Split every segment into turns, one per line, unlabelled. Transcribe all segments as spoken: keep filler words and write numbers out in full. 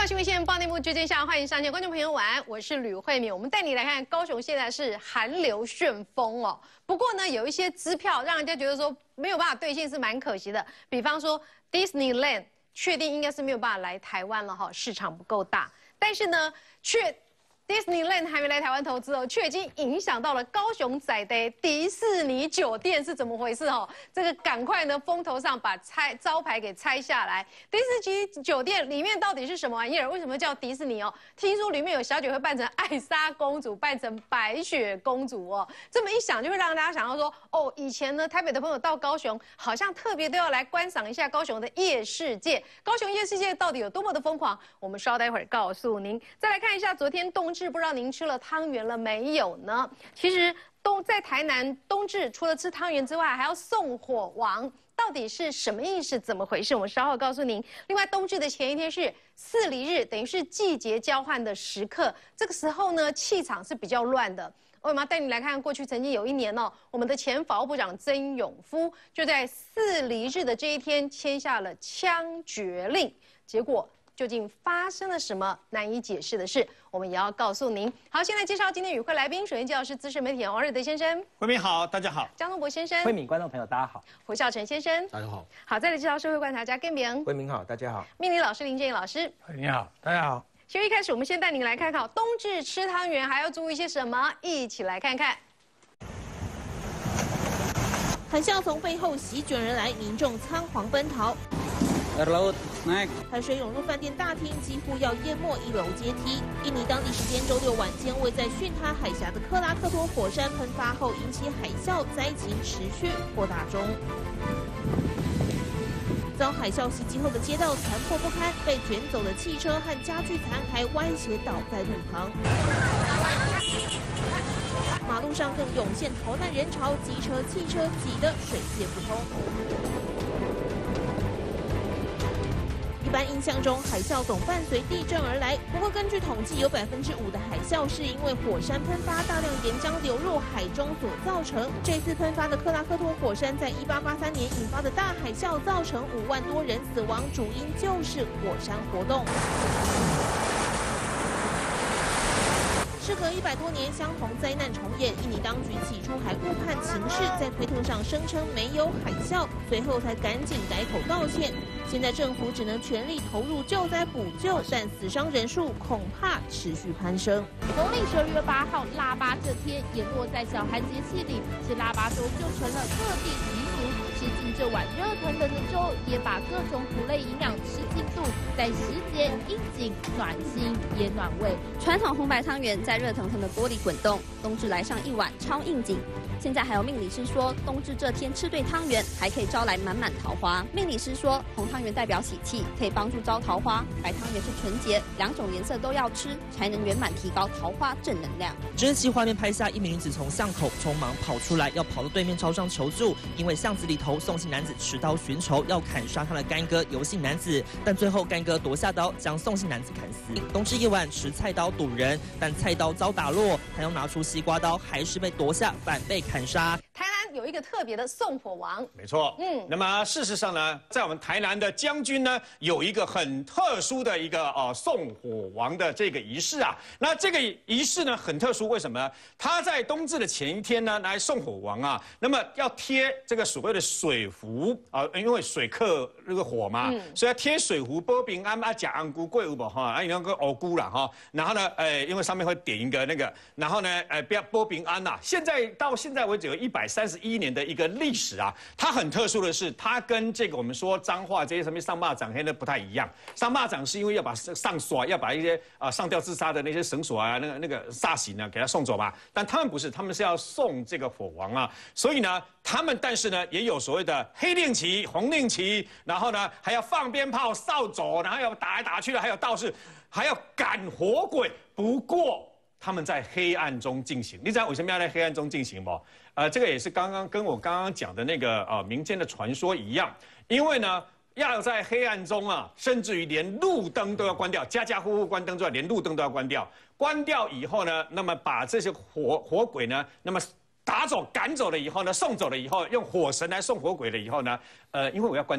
新闻线报内幕最真相，欢迎上线观众朋友晚安，我是吕慧敏。我们带你来看高雄现在是寒流旋风哦。不过呢，有一些支票让人家觉得说没有办法兑现是蛮可惜的。比方说 Disneyland 确定应该是没有办法来台湾了哈，市场不够大。但是呢，却 Disneyland 还没来台湾投资哦，却已经影响到了高雄仔的迪士尼酒店是怎么回事哦？这个赶快呢风头上把拆招牌给拆下来。迪士尼酒店里面到底是什么玩意儿？为什么叫迪士尼哦？听说里面有小姐会扮成艾莎公主，扮成白雪公主哦。这么一想，就会让大家想到说，哦，以前呢台北的朋友到高雄，好像特别都要来观赏一下高雄的夜世界。高雄夜世界到底有多么的疯狂？我们稍待会儿告诉您。再来看一下昨天冬至，不知道您吃了汤圆了没有呢？其实冬在台南冬至，除了吃汤圆之外，还要送火王，到底是什么意思？怎么回事？我们稍后告诉您。另外，冬至的前一天是四离日，等于是季节交换的时刻。这个时候呢，气场是比较乱的。我们要带你来看，过去曾经有一年哦，我们的前法务部长曾永夫就在四离日的这一天签下了枪决令，结果究竟发生了什么难以解释的事，我们也要告诉您。好，现在介绍今天与会来宾，首先介绍是资深媒体人王瑞德先生，
慧敏好，大家好；
江东博先生，
慧敏观众朋友大家好；
胡孝成先生，
大家好。
好，再来介绍社会观察家根炳，
慧敏好，大家好；
命理老师林建义老师，
你好，大家好。
所以一开始，我们先带您来看看冬至吃汤圆还要注意些什么，一起来看看。
海啸从背后席卷而来，民众仓皇奔逃。海水涌入饭店大厅，几乎要淹没一楼阶梯。印尼当地时间周六晚间，位在巽他海峡的克拉克托火山喷发后引起海啸，灾情持续扩大中。遭海啸袭击后的街道残破不堪，被卷走的汽车和家具残骸歪斜倒在路旁。马路上更涌现逃难人潮，机车、汽车挤得水泄不通。一般印象中，海啸总伴随地震而来。不过，根据统计，有百分之五的海啸是因为火山喷发大量岩浆流入海中所造成。这次喷发的克拉克托火山在一八八三年引发的大海啸，造成五万多人死亡，主因就是火山活动。事隔一百多年，相同灾难重演。印尼当局起初还误判情势，在推特上声称没有海啸，随后才赶紧改口道歉。现在政府只能全力投入救灾补救，但死伤人数恐怕持续攀升。
农历十二月八号腊八这天，也落在小寒节气里，吃腊八粥就成了各地习俗。吃进这碗热腾腾的粥，也把各种谷类营养吃进肚，在时节应景，暖心也暖胃。
传统红白汤圆在热腾腾的锅里滚动，冬至来上一碗超应景。现在还有命理师说，冬至这天吃对汤圆，还可以招来满满桃花。命理师说，红汤圆代表喜气，可以帮助招桃花；白汤圆是纯洁，两种颜色都要吃，才能圆满提高桃花正能量。
真实画面拍下一名女子从巷口匆忙跑出来，要跑到对面超商求助，因为巷子里头宋姓男子持刀寻仇，要砍杀他的干哥尤姓男子，但最后干哥夺下刀将宋姓男子砍死。冬至夜晚持菜刀堵人，但菜刀遭打落，他要拿出西瓜刀，还是被夺下，反被砍杀。
台南有一个特别的送火王，
没错，嗯，那么事实上呢，在我们台南的将军呢，有一个很特殊的一个呃送火王的这个仪式啊。那这个仪式呢很特殊，为什么呢？他在冬至的前一天呢来送火王啊，那么要贴这个所谓的水壶啊，因为水克那个火嘛，嗯、所以要贴水壶，保平安啊，假安菇贵有无哈？啊，有那个藕菇啦哈。然后呢，呃，因为上面会点一个那个，然后呢，呃，不要保平安呐。现在到现在为止有一百三十一年的一个历史啊，它很特殊的是，它跟这个我们说彰化这些什么上蚂蚱黑的不太一样。上蚂蚱是因为要把上锁，要把一些啊、呃、上吊自杀的那些绳索啊，那个那个煞刑呢给他送走嘛。但他们不是，他们是要送这个火王啊。所以呢，他们但是呢也有所谓的黑令旗、红令旗，然后呢还要放鞭炮、扫帚，然后要打来打去的，还有道士，还要赶火鬼。不过他们在黑暗中进行，你知道为什么要在黑暗中进行不？呃，这个也是刚刚跟我刚刚讲的那个呃民间的传说一样，因为呢要在黑暗中啊，甚至于连路灯都要关掉，家家户户关灯之外，连路灯都要关掉。关掉以后呢，那么把这些火火鬼呢，那么打走、赶走了以后呢，送走了以后，用火神来送火鬼了以后呢，呃，因为我要关灯。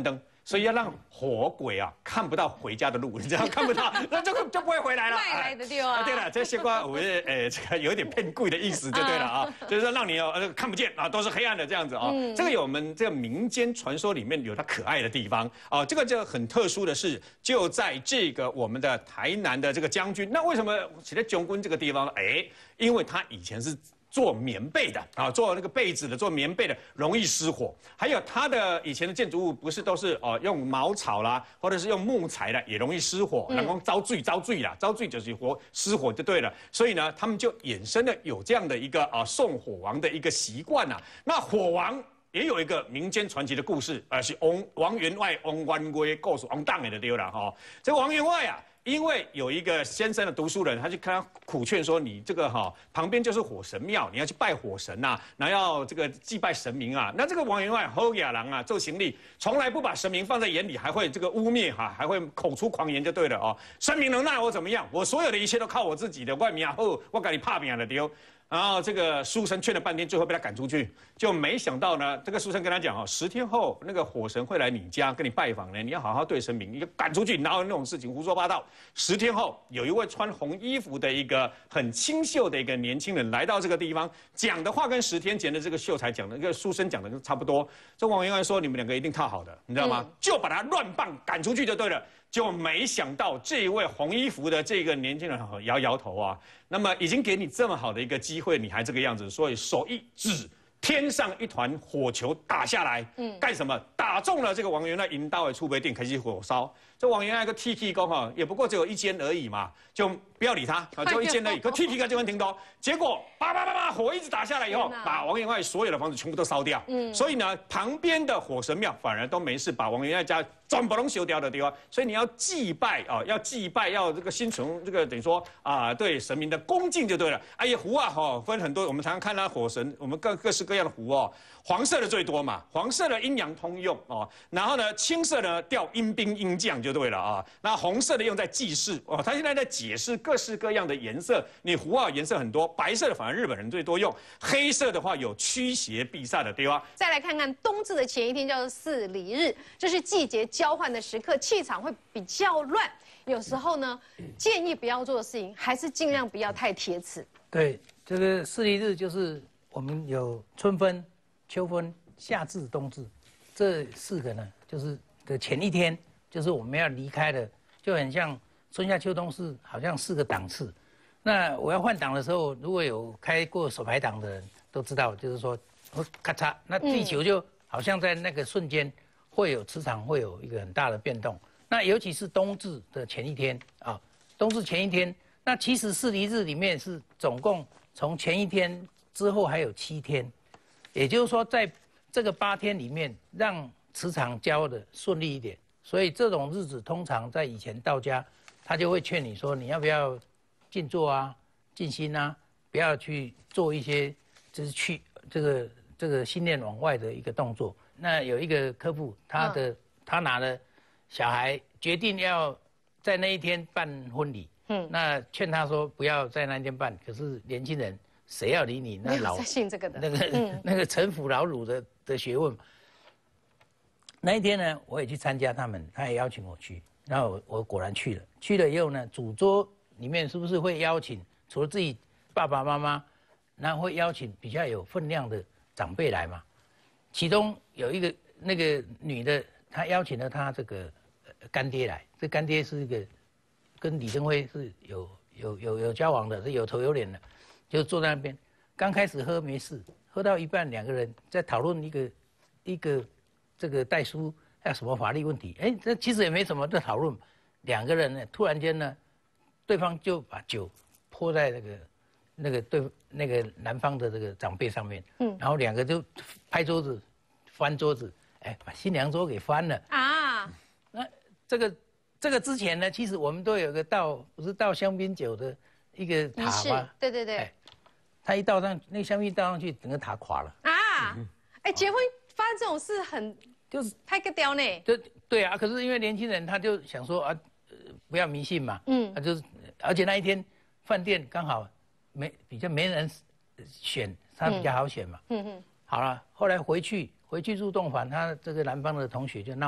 所以要让火鬼啊看不到回家的路，你知道看不到，那就就不会回来了。
外来的地方啊。
对了，这些瓜我是呃这个有点骗贵的意思就对了啊，就是说让你哦呃看不见啊，都是黑暗的这样子啊。这个有我们这个民间传说里面有它可爱的地方啊，这个就很特殊的是就在这个我们的台南的这个将军，那为什么写在将军这个地方呢？哎，因为他以前是做棉被的啊，做那个被子的，做棉被的容易失火。还有它的以前的建筑物不是都是哦用茅草啦，或者是用木材的，也容易失火。然后遭罪遭罪啦，遭罪就是火失火就对了。所以呢，他们就衍生了有这样的一个啊送火王的一个习惯呐。那火王也有一个民间传奇的故事，呃，是王王员外王元贵告诉王荡的对了哈。这个王员外啊。因为有一个先生的读书人，他就跟他苦劝说：“你这个哈旁边就是火神庙，你要去拜火神呐、啊，然后要这个祭拜神明啊。”那这个王员外好野郎啊，做行李从来不把神明放在眼里，还会这个污蔑哈，还会口出狂言就对了哦。神明能奈我怎么样？我所有的一切都靠我自己的，外面啊后我给你怕命了丢。然后这个书生劝了半天，最后被他赶出去，就没想到呢，这个书生跟他讲哦，十天后那个火神会来你家跟你拜访呢，你要好好对神明，你就赶出去，哪有那种事情胡说八道。十天后，有一位穿红衣服的一个很清秀的一个年轻人来到这个地方，讲的话跟十天前的这个秀才讲的，这个书生讲的差不多。这王员外说你们两个一定套好的，你知道吗？嗯、就把他乱棒赶出去就对了。就没想到这一位红衣服的这个年轻人摇摇头啊，那么已经给你这么好的一个机会，你还这个样子，所以手一指，天上一团火球打下来，嗯，干什么？打中了这个王员外引导的储备店，开始火烧。这王员外个 T T 工哈，也不过只有一间而已嘛，就不要理他啊，就一间而已。可 T T 个就能听到，结果叭叭叭叭火一直打下来以后，把王员外所有的房子全部都烧掉。嗯，所以呢，旁边的火神庙反而都没事，把王员外家全部都修掉的地方。所以你要祭拜啊，要祭拜，要这个心存这个等于说啊，对神明的恭敬就对了。哎呀，壶啊哈，分很多，我们常常看到火神，我们各各式各样的壶哦，黄色的最多嘛，黄色的阴阳通用哦，然后呢，青色呢调阴兵阴将就对了啊，那红色的用在祭祀哦，他现在在解释各式各样的颜色，你壶啊颜色很多，白色的反而日本人最多用，黑色的话有驱邪避煞的地方。
再来看看冬至的前一天叫做四离日，这是季节交换的时刻，气场会比较乱。有时候呢，建议不要做的事情，还是尽量不要太贴刺。
对，这个四离日就是我们有春分、秋分、夏至、冬至这四个呢，就是的前一天，就是我们要离开的，就很像春夏秋冬是好像四个档次。那我要换档的时候，如果有开过手排档的人都知道，就是说，咔嚓，那地球就好像在那个瞬间会有磁场会有一个很大的变动。那尤其是冬至的前一天啊，冬至前一天，那其实四离日里面是总共从前一天之后还有七天，也就是说在这个八天里面，让磁场交的顺利一点。所以这种日子通常在以前道家，他就会劝你说，你要不要静坐啊、静心啊，不要去做一些就是去这个这个心念往外的一个动作。那有一个客户，他的、嗯、他拿了小孩，决定要在那一天办婚礼。嗯，那劝他说不要在那一天办。可是年轻人谁要理你？那老
信这个的
那个、嗯、那个陈腐老乳的的学问。那一天呢，我也去参加他们，他也邀请我去，然后 我, 我果然去了。去了以后呢，主桌里面是不是会邀请除了自己爸爸妈妈，然后会邀请比较有分量的长辈来嘛？其中有一个那个女的，她邀请了她这个干爹来，这干爹是一个跟李登辉是有有有有交往的，是有头有脸的，就坐在那边。刚开始喝没事，喝到一半，两个人在讨论一个一个这个代书要什么法律问题。哎，这其实也没什么在讨论。两个人呢，突然间呢，对方就把酒泼在那个那个对那个男方的这个长辈上面，嗯，然后两个就拍桌子、翻桌子，哎，把新娘桌给翻了啊。那这个这个之前呢，其实我们都有个倒，不是倒香槟酒的一个塔吗？
对对对。哎，
他一倒上，那个香槟倒上去，整个塔垮了啊！
哎，结婚发生这种事很就是拍个雕呢。
对对啊，可是因为年轻人他就想说啊，不要迷信嘛，嗯，他就是，而且那一天饭店刚好没比较没人选，他比较好选嘛，嗯嗯。好了，后来回去回去入洞房，他这个男方的同学就闹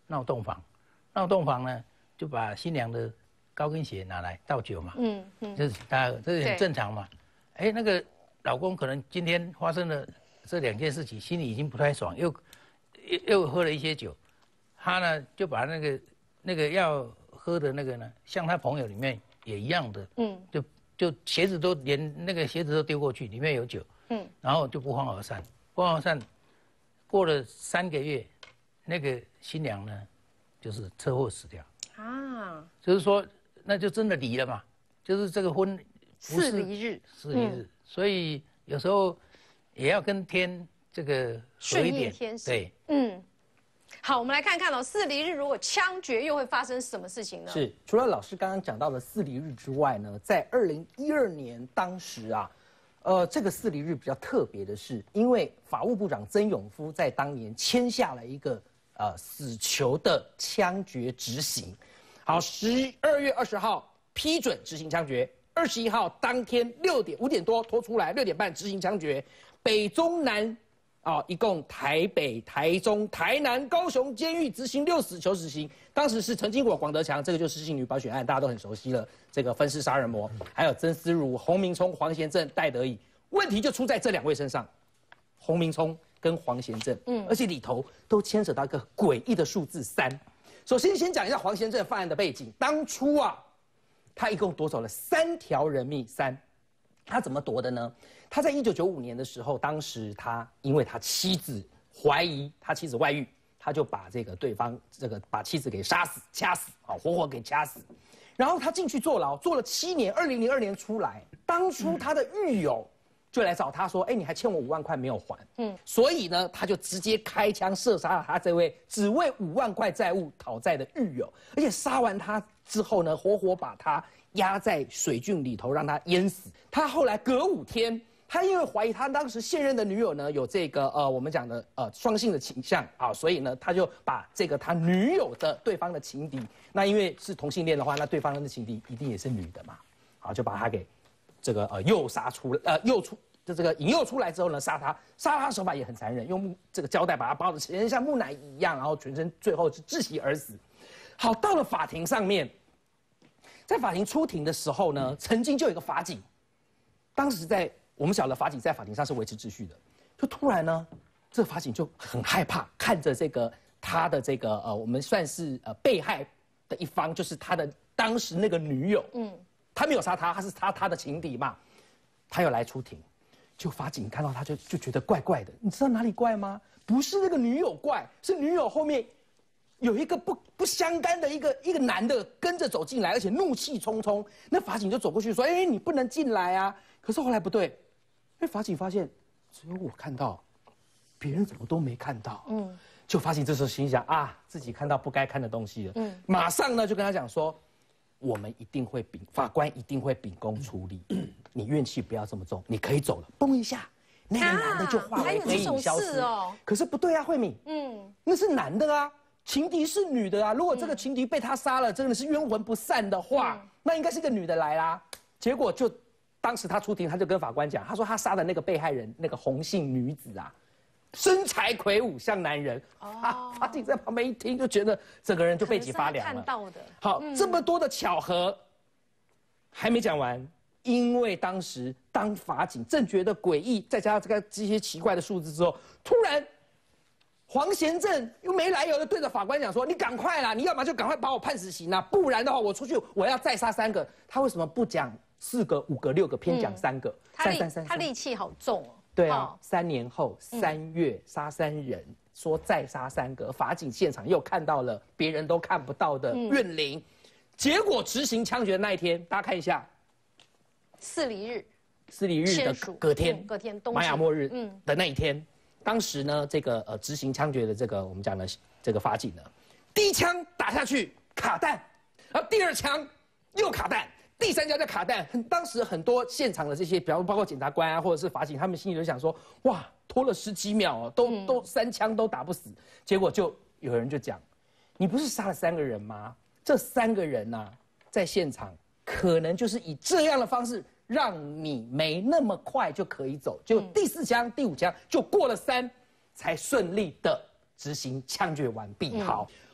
闹洞房，闹洞房呢就把新娘的高跟鞋拿来倒酒嘛，嗯嗯，这是大家这是很正常嘛。哎，那个老公可能今天发生了这两件事情，心里已经不太爽，又又又喝了一些酒，他呢就把那个那个要喝的那个呢，像他朋友里面也一样的，嗯，就就鞋子都连那个鞋子都丢过去，里面有酒，嗯，然后就不欢而散，不欢而散。过了三个月，那个新娘呢，就是车祸死掉啊，就是说那就真的离了嘛，就是这个婚不是
四离日，
四离日，嗯、所以有时候也要跟天这个合一点，
天时
对，
嗯。好，我们来看看哦，四离日如果枪决又会发生什么事情呢？
是，除了老师刚刚讲到的四离日之外呢，在二零一二年当时啊。呃，这个四离日比较特别的是，因为法务部长曾永夫在当年签下了一个呃死囚的枪决执行。好，十二月二十号批准执行枪决，二十一号当天六点五点多拖出来，六点半执行枪决。北中南啊、哦，一共台北、台中、台南、高雄监狱执行六死囚死刑。当时是陈金果、广德强，这个就是失信女保险案，大家都很熟悉了。这个分尸杀人魔，还有曾思如、洪明聪、黄贤正、戴德以，问题就出在这两位身上，洪明聪跟黄贤正，嗯，而且里头都牵扯到一个诡异的数字三。首先先讲一下黄贤正犯案的背景，当初啊，他一共夺走了三条人命，三，他怎么夺的呢？他在一九九五年的时候，当时他因为他妻子怀疑他妻子外遇。他就把这个对方这个把妻子给杀死、掐死，啊，活活给掐死，然后他进去坐牢，坐了七年，二零零二年出来。当初他的狱友就来找他说：“哎，你还欠我五万块没有还。”嗯，所以呢，他就直接开枪射杀了他这位只为五万块债务讨债的狱友，而且杀完他之后呢，活活把他压在水圳里头，让他淹死。他后来隔五天。他因为怀疑他当时现任的女友呢有这个呃我们讲的呃双性的倾向啊，所以呢他就把这个他女友的对方的情敌，那因为是同性恋的话，那对方的情敌一定也是女的嘛，好就把他给这个呃诱杀出呃诱出就这个引诱出来之后呢杀他，杀他手法也很残忍，用这个胶带把他包的成像木乃伊一样，然后全身最后是窒息而死。好，到了法庭上面，在法庭出庭的时候呢，曾经就有一个法警，当时在。我们晓得法警在法庭上是维持秩序的，就突然呢，这个法警就很害怕，看着这个他的这个呃，我们算是呃被害的一方，就是他的当时那个女友，嗯，他没有杀他，他是他他的情敌嘛，他要来出庭，就法警看到他就就觉得怪怪的，你知道哪里怪吗？不是那个女友怪，是女友后面有一个不不相干的一个一个男的跟着走进来，而且怒气冲冲，那法警就走过去说：“哎，你不能进来啊！”可是后来不对。因为法警发现，只有我看到，别人怎么都没看到。嗯，就法警这时候心想啊，自己看到不该看的东西了。嗯，马上呢就跟他讲说，我们一定会秉法官一定会秉公处理，嗯、你怨气不要这么重，你可以走了。嘣一下，那个男的就化为黑影消失。哦，可是不对啊，慧敏，嗯，那是男的啊，情敌是女的啊。如果这个情敌被他杀了，真的是冤魂不散的话，嗯、那应该是个女的来啦。结果就。当时他出庭，他就跟法官讲，他说他杀的那个被害人，那个洪姓女子啊，身材魁梧像男人。哦，啊、法警在旁边一听，就觉得整个人就背脊发凉了。
看到的。
好，嗯、这么多的巧合，还没讲完，因为当时当法警正觉得诡异，再加上这个这些奇怪的数字之后，突然黄贤正又没来由的对着法官讲说：“你赶快啦，你要么就赶快把我判死刑啊，不然的话我出去我要再杀三个。”他为什么不讲？四个、五个、六个，偏讲三个，
他力他戾气好重哦。
对啊，三年后三月杀三人，说再杀三个，法警现场又看到了别人都看不到的怨灵，结果执行枪决的那一天，大家看一下，
四离日，
四离日的隔天，
隔天
玛雅末日的那一天，当时呢，这个呃执行枪决的这个我们讲的这个法警呢，第一枪打下去卡弹，然后第二枪又卡弹。第三家叫卡弹，当时很多现场的这些，比方包括检察官啊，或者是法警，他们心里就想说：哇，拖了十几秒哦，都、嗯、都三枪都打不死。结果就有人就讲：你不是杀了三个人吗？这三个人呐、啊，在现场可能就是以这样的方式，让你没那么快就可以走。就第四枪、第五枪就过了三，才顺利的执行枪决完毕。嗯、好。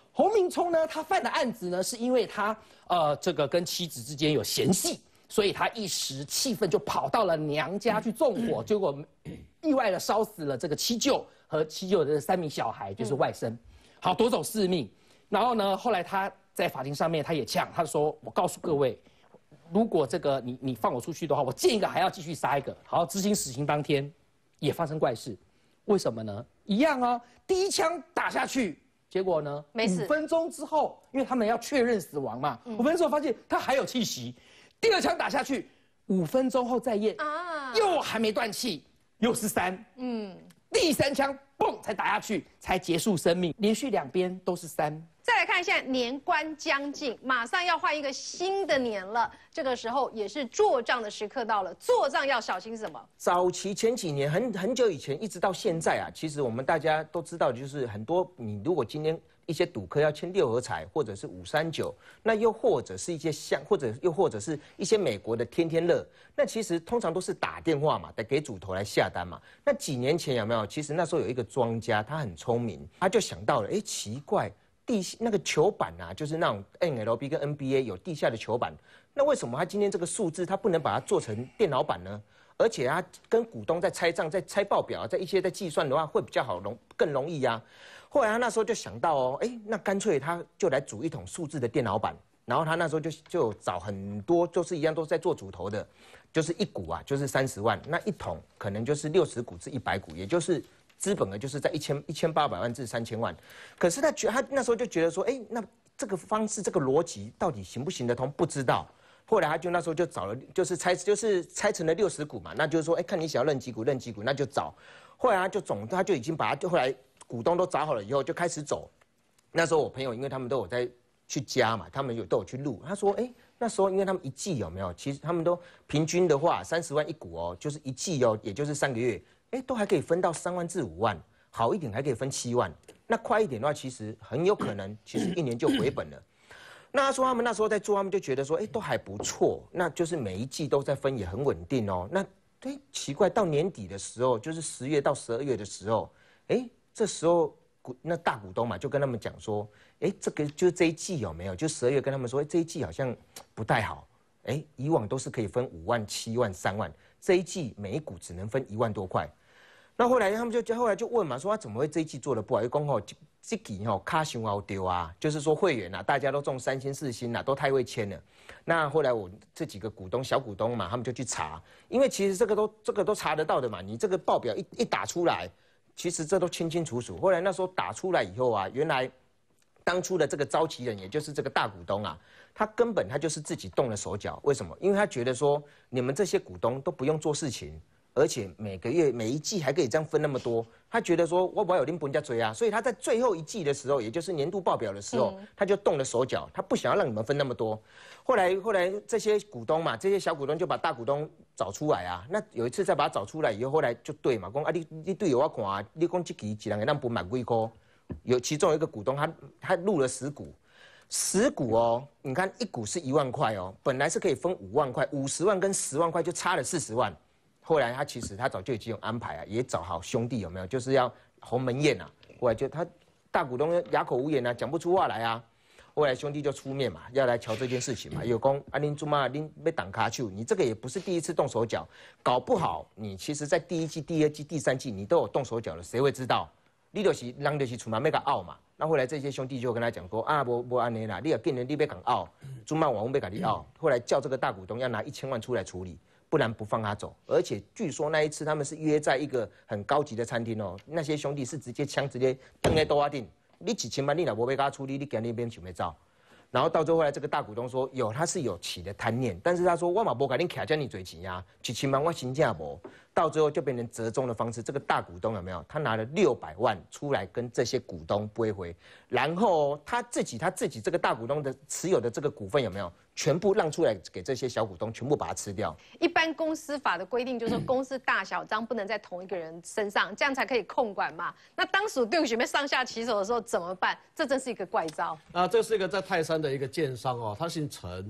洪明聪呢，他犯的案子呢，是因为他呃这个跟妻子之间有嫌隙，所以他一时气愤就跑到了娘家去纵火，结果意外的烧死了这个七舅和七舅的三名小孩，就是外甥，好夺走性命。然后呢，后来他在法庭上面他也呛，他说：“我告诉各位。”如果这个你你放我出去的话，我见一个还要继续杀一个。好，执行死刑当天也发生怪事，为什么呢？一样哦，第一枪打下去，结果呢，
没事。
五分钟之后，因为他们要确认死亡嘛，五、嗯、分钟之后发现他还有气息，第二枪打下去，五分钟后再验，啊，又还没断气，又是三，嗯，第三枪嘣才打下去，才结束生命，连续两边都是三。
再来看一下，年关将近，马上要换一个新的年了。这个时候也是做账的时刻到了，做账要小心什么？
早期前几年，很很久以前，一直到现在啊，其实我们大家都知道，就是很多你如果今天一些赌客要签六合彩或者是五三九，那又或者是一些像，或者又或者是一些美国的天天乐，那其实通常都是打电话嘛，得给主头来下单嘛。那几年前有没有？其实那时候有一个庄家，他很聪明，他就想到了，哎，奇怪。地那个球板啊，就是那种 N L B 跟 N B A 有地下的球板，那为什么他今天这个数字他不能把它做成电脑版呢？而且他跟股东在拆账、在拆报表、在一些在计算的话会比较好容更容易啊。后来他那时候就想到哦，哎，那干脆他就来组一桶数字的电脑版，然后他那时候就就找很多就是一样都在做主头的，就是一股啊就是三十万，那一桶可能就是六十股至一百股，也就是。资本额就是在一千一千八百万至三千万，可是他觉他那时候就觉得说，哎，那这个方式这个逻辑到底行不行得通？不知道。后来他就那时候就找了，就是拆就是拆成了六十股嘛，那就是说，哎，看你想要认几股认几股，那就找。后来他就总他就已经把他就后来股东都找好了以后就开始走。那时候我朋友因为他们都有在去加嘛，他们有都有去录，他说，哎，那时候因为他们一季有没有？其实他们都平均的话三十万一股哦，就是一季哦，也就是三个月。哎，都还可以分到三万至五万，好一点还可以分七万，那快一点的话，其实很有可能，其实一年就回本了。那他说他们那时候在做，他们就觉得说，哎，都还不错，那就是每一季都在分，也很稳定哦。那哎，奇怪，到年底的时候，就是十月到十二月的时候，哎，这时候股那大股东嘛，就跟他们讲说，哎，这个就是这一季有没有？就十二月跟他们说，哎，这一季好像不太好，哎，以往都是可以分五万、七万、三万，这一季每一股只能分一万多块。那后来他们就后来就问嘛，说他怎么会这一季做得不好？又讲吼，这季吼卡熊好丢啊，就是说会员啊，大家都中三星四星啊，都太会签了。那后来我这几个股东小股东嘛，他们就去查，因为其实这个都这个都查得到的嘛，你这个报表一一打出来，其实这都清清楚楚。后来那时候打出来以后啊，原来当初的这个召集人，也就是这个大股东啊，他根本他就是自己动了手脚。为什么？因为他觉得说你们这些股东都不用做事情。而且每个月每一季还可以这样分那么多，他觉得说我不要有拎不人家追啊，所以他在最后一季的时候，也就是年度报表的时候，嗯、他就动了手脚，他不想要让你们分那么多。后来后来这些股东嘛，这些小股东就把大股东找出来啊。那有一次再把他找出来以后，后来就对嘛，讲啊你你对我看啊，你讲这期一人给咱分满几块，有其中有一个股东他他入了十股。十股哦，你看一股是一万块哦，本来是可以分五万块，五十万跟十万块就差了四十万。后来他其实他早就已经有安排啊，也找好兄弟有没有？就是要鸿门宴啊。后来就他大股东哑口无言啊，讲不出话来啊。后来兄弟就出面嘛，要来瞧这件事情嘛。有讲啊，您做嘛，您被挡卡去，你这个也不是第一次动手脚，搞不好你其实在第一季、第二季、第三季你都有动手脚了，谁会知道？你就是人就是出嘛，要甲拗嘛。那后来这些兄弟就跟他讲说啊，无无安尼啦，你也变成你要讲拗，做嘛我们要甲你拗。后来叫这个大股东要拿一千万出来处理。不然不放他走，而且据说那一次他们是约在一个很高级的餐厅哦，那些兄弟是直接枪直接登在多阿定，你几千万你老婆被他处理，你给那边准备照，然后到最后来这个大股东说有他是有起的贪念，但是他说我嘛无给你卡叫你嘴钱呀，几千万我真正无，到最后就变成折中的方式，这个大股东有没有？他拿了六百万出来跟这些股东归回，然后他自己他自己这个大股东的持有的这个股份有没有？全部让出来给这些小股东，全部把它吃掉。
一般公司法的规定就是说，公司大小章不能在同一个人身上，这样才可以控管嘛。那当属对准备上下其手的时候怎么办？这真是一个怪招。
啊，这是一个在泰山的一个建商哦，他姓陈，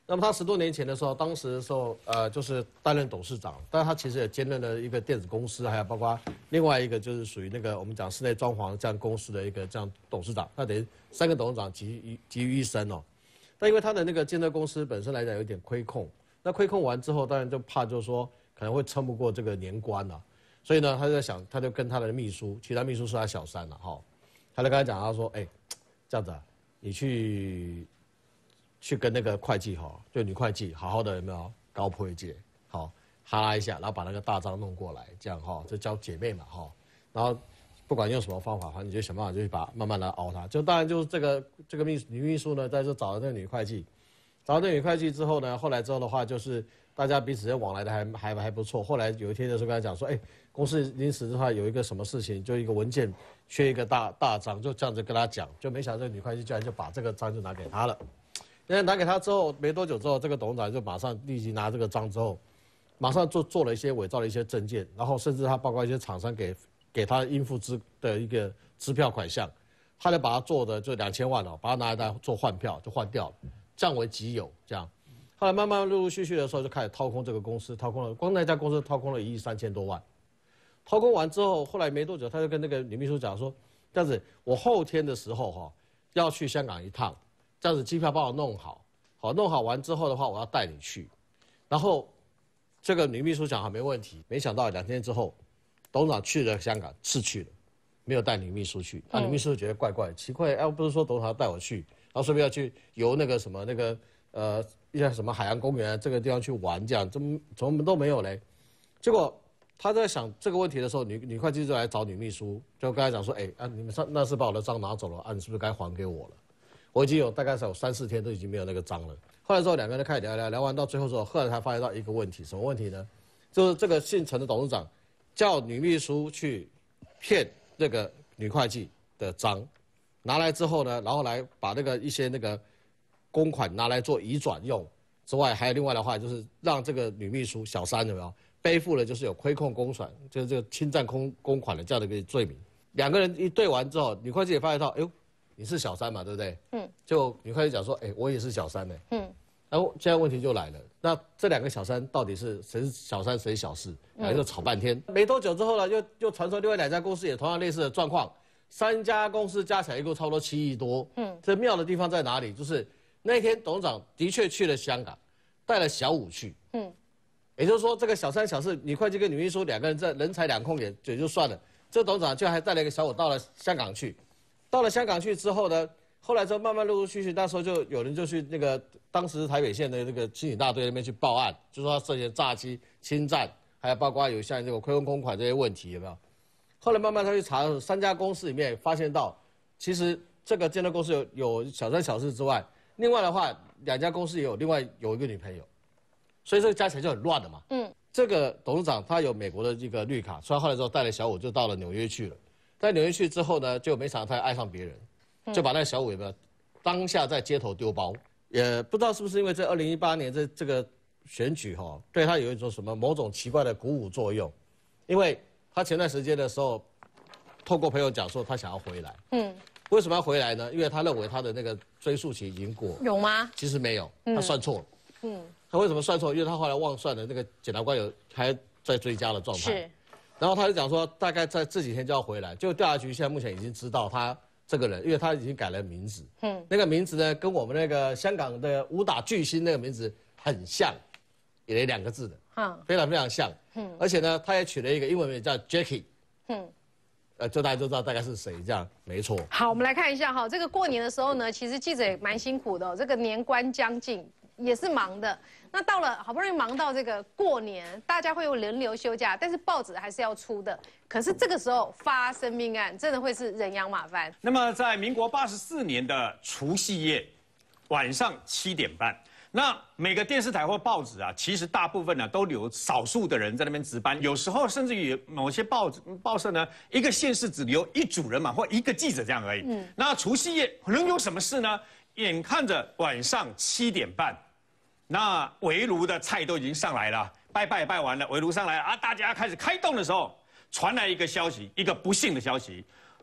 那么他十多年前的时候，当时的时候，呃，就是担任董事长，但是他其实也兼任了一个电子公司，还有包括另外一个就是属于那个我们讲室内装潢这样公司的一个这样董事长，他等于三个董事长集于集于一身哦。但因为他的那个建设公司本身来讲有点亏空，那亏空完之后，当然就怕就是说可能会撑不过这个年关了、啊，所以呢，他就在想，他就跟他的秘书，其他秘书是他小三了、啊、哈，他就跟他讲，他说，哎、欸，这样子、啊，你去。去跟那个会计哈，就女会计，好好的有没有高坡一届，好哈拉一下，然后把那个大章弄过来，这样哈，就交姐妹嘛哈，然后不管用什么方法，反正你就想办法就去把慢慢的熬它。就当然就是这个这个秘女秘书呢，在这找了那个女会计，找到那个女会计之后呢，后来之后的话就是大家彼此的往来的还还还不错。后来有一天就是跟他讲说，哎、欸，公司临时的话有一个什么事情，就一个文件缺一个大大章，就这样子跟他讲，就没想到这个女会计居然就把这个章就拿给他了。因为拿给他之后没多久之后，这个董事长就马上立即拿这个章之后，马上做做了一些伪造的一些证件，然后甚至他包括一些厂商给给他应付支的一个支票款项，他就把它做的就两千万哦，把它拿来做换票就换掉了，降为己有这样。后来慢慢陆陆续续的时候就开始掏空这个公司，掏空了光那家公司掏空了一亿三千多万。掏空完之后，后来没多久他就跟那个女秘书讲说，这样子我后天的时候哈、哦、要去香港一趟。这样子机票帮我弄好，好弄好完之后的话，我要带你去。然后这个女秘书讲好没问题，没想到两天之后，董事长去了香港，是去了，没有带女秘书去。啊，女秘书觉得怪怪，奇怪，哎，不是说董事长带我去，然后顺便要去游那个什么那个呃一些什么海洋公园这个地方去玩，这样怎么怎么都没有嘞？结果他在想这个问题的时候，女女会计就来找女秘书，就跟他讲说，哎啊，你们上那是把我的章拿走了，啊，你是不是该还给我了？我已经有大概是有三四天都已经没有那个章了。后来之后两个人开始聊聊，聊完到最后之后，后来才发现到一个问题，什么问题呢？就是这个姓陈的董事长叫女秘书去骗那个女会计的章，拿来之后呢，然后来把那个一些那个公款拿来做移转用之外，还有另外的话就是让这个女秘书小三有没有背负了就是有亏空公款，就是这个侵占公公款的这样的一个罪名。两个人一对完之后，女会计也发现到，哎呦。你是小三嘛，对不对？嗯。就女会计讲说，哎、欸，我也是小三呢、欸。嗯。然后现在问题就来了，那这两个小三到底是谁是小三谁小四？两个就吵半天。嗯、没多久之后呢，又又传说另外两家公司也同样类似的状况，三家公司加起来一共差不多七亿多。嗯。这妙的地方在哪里？就是那天董事长的确去了香港，带了小五去。嗯。也就是说，这个小三小四，女会计跟女秘书两个人这人财两空也也就算了，这董事长就还带了一个小五到了香港去。到了香港去之后呢，后来之后慢慢陆陆续续，那时候就有人就去那个当时台北县的那个刑警大队那边去报案，就说他涉嫌诈欺、侵占，还有包括有像这个亏空公款这些问题，有没有？后来慢慢他去查三家公司里面，发现到其实这个建设公司有有小三小四之外，另外的话两家公司也有另外有一个女朋友，所以这个加起来就很乱了嘛。嗯，这个董事长他有美国的这个绿卡，所以后来之后带了小五就到了纽约去了。在纽约去之后呢，就没想到他爱上别人，就把那个小五呢，当下在街头丢包，也不知道是不是因为这二零一八年这这个选举哈、哦，对他有一种什么某种奇怪的鼓舞作用，因为他前段时间的时候，透过朋友讲说他想要回来，嗯，为什么要回来呢？因为他认为他的那个追诉期已经过，
有吗？
其实没有，他算错了，嗯，他为什么算错？因为他后来忘算了，那个检察官有还在追加的状态。是。然后他就讲说，大概在这几天就要回来。就调查局现在目前已经知道他这个人，因为他已经改了名字。嗯，那个名字呢，跟我们那个香港的武打巨星那个名字很像，也两个字的，嗯，非常非常像。嗯，而且呢，他也取了一个英文名叫 Jackie。嗯，呃，就大家就知道大概是谁，这样没错。
好，我们来看一下哈，这个过年的时候呢，其实记者也蛮辛苦的、哦，这个年关将近。也是忙的，那到了好不容易忙到这个过年，大家会有轮流休假，但是报纸还是要出的。可是这个时候发生命案，真的会是人仰马翻。
那么在民国八十四年的除夕夜晚上七点半，那每个电视台或报纸啊，其实大部分呢都留少数的人在那边值班，有时候甚至于某些报纸报社呢，一个县市只留一组人马或一个记者这样而已。嗯，那除夕夜能有什么事呢？眼看着晚上七点半，那围炉的菜都已经上来了，拜拜拜完了，围炉上来啊，大家开始开动的时候，传来一个消息，一个不幸的消息，